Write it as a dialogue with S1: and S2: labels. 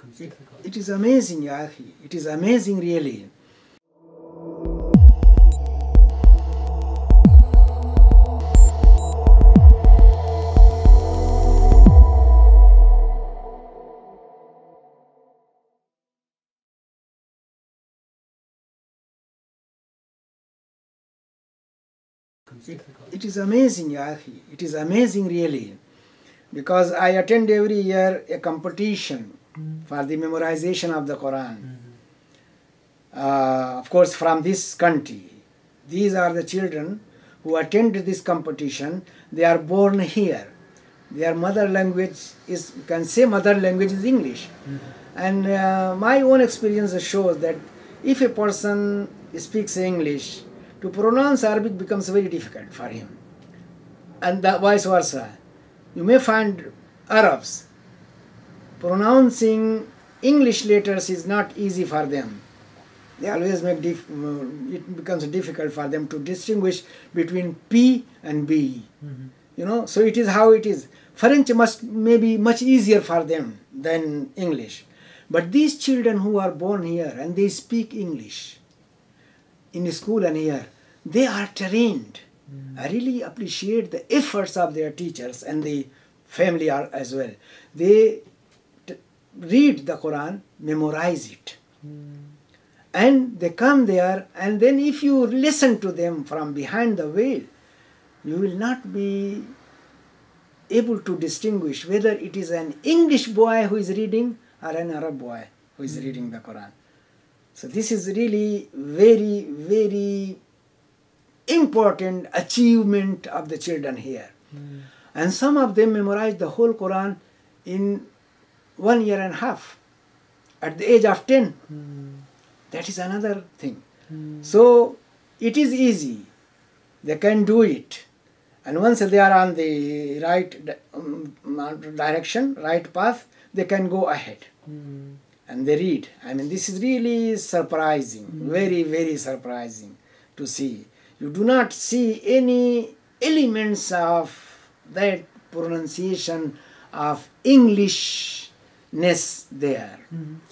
S1: becomes difficult.
S2: It is amazing, ya akhi. It is amazing, really. It is amazing, ya akhi. It is amazing, really. Because I attend every year a competition for the memorization of the Qur'an. Of course, from this country. These are the children who attend this competition. They are born here. Their mother language is, you can say mother language is English. And my own experience shows that if a person speaks English, to pronounce Arabic becomes very difficult for him. And vice versa. You may find Arabs pronouncing English letters is not easy for them. They always make it becomes difficult for them to distinguish between P and B. You know, so it is how it is. French may be much easier for them than English. But these children who are born here and they speak English in school and here, they are trained. I really appreciate the efforts of their teachers and the family as well. They read the Quran, memorize it. And they come there, and then if you listen to them from behind the veil, you will not be able to distinguish whether it is an English boy who is reading or an Arab boy who is reading the Quran. So this is really very, very important achievement of the children here. And some of them memorize the whole Quran in 1.5 years at the age of 10. That is another thing. So it is easy. They can do it. And once they are on the right direction, right path, they can go ahead. And they read. I mean, this is really surprising. Very, very surprising to see. You do not see any elements of that pronunciation of Englishness there.